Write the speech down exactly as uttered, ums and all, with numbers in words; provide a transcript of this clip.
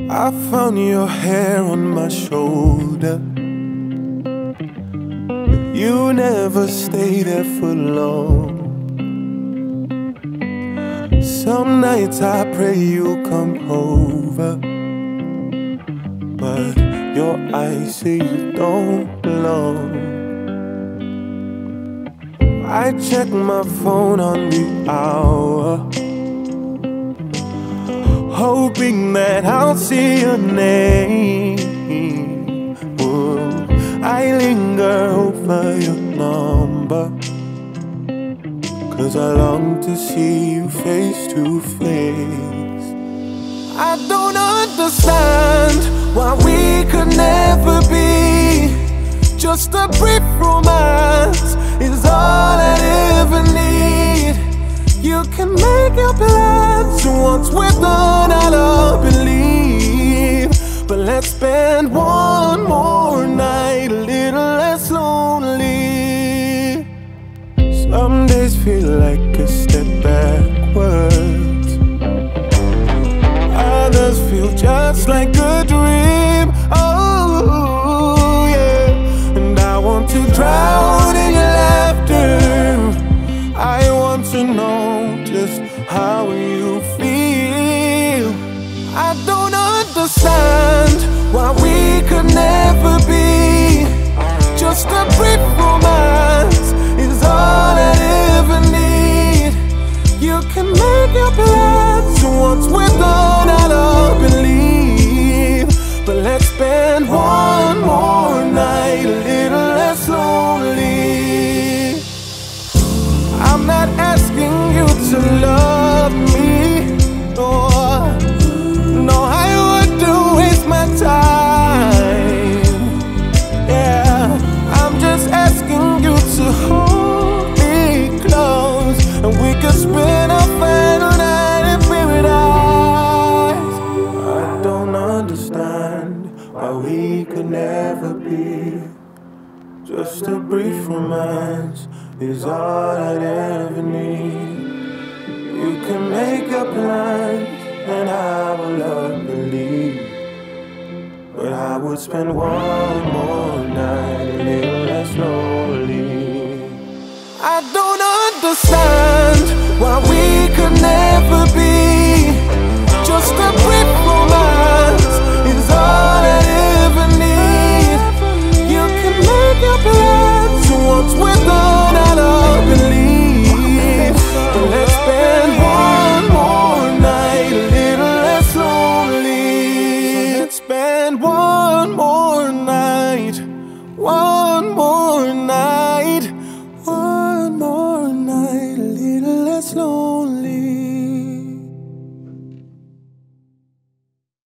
I found your hair on my shoulder, but you never stay there for long. Some nights I pray you come over, but your eyes say you don't belong. I check my phone on the hour, hoping that I'll see your name. Ooh, I linger over your number, 'cause I long to see you face to face. I don't understand why we could never be. Just a brief romance is all I ever need. You can make your plans, once we're done I don't believe. But let's spend one more night a little less lonely. Some days feel like a step backwards, others feel just like a dream. Oh yeah, and I want to drown in your laughter. I want to know just how you feel. I don't understand why we could never be. Just a brief romance is all I ever need. You can make your plans, once we're done I don't believe. But let's spend one more night a little less lonely. I'm not asking you to love me, or no, I wouldn't waste my time. Yeah, I'm just asking you to hold me close, and we could spend our final night in paradise. I don't understand why we could never be. Just a brief romance is all I'd ever need. You can make up plans, and I will love believe. But I would spend one more night a little less lonely. I don't understand why we could never be. Just a brief romance is all I ever need. You can make your plans, once we're done I don't believe. But let's spend one more night a little less lonely. Let's spend one more night, one more night, one more night a little less lonely.